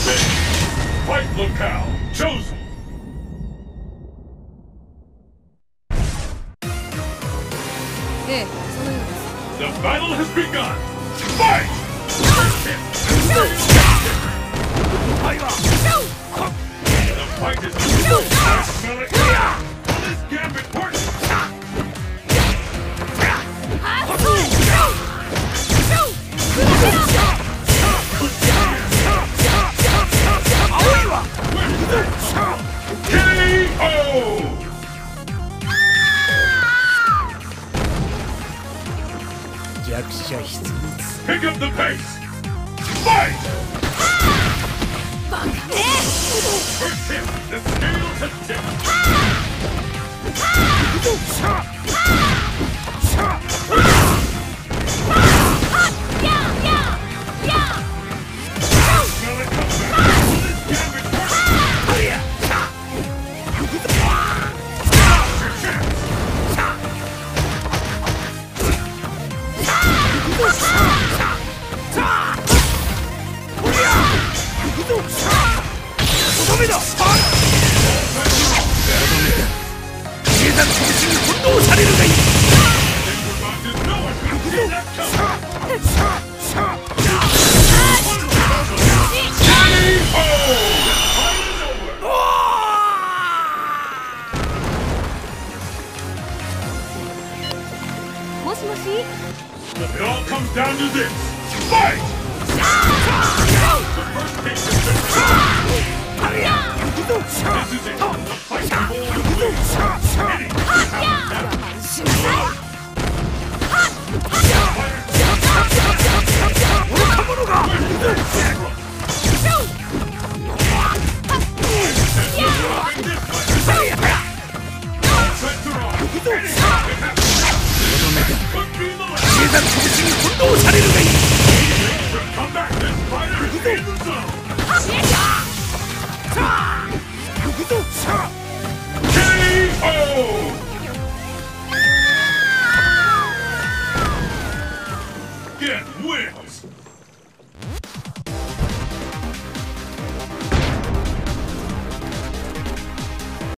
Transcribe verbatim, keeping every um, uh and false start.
Fight locale chosen. 네, 저는 The battle has begun. Fight! The fight is I smell it. This gambit works. K O! Pick up the pace! Fight! First hit, the scales have tipped! Smell it come back! This gambit works! Now's your chance! It all comes down to this. Fight! The first case is the This is it. The fight for the win. Eddie!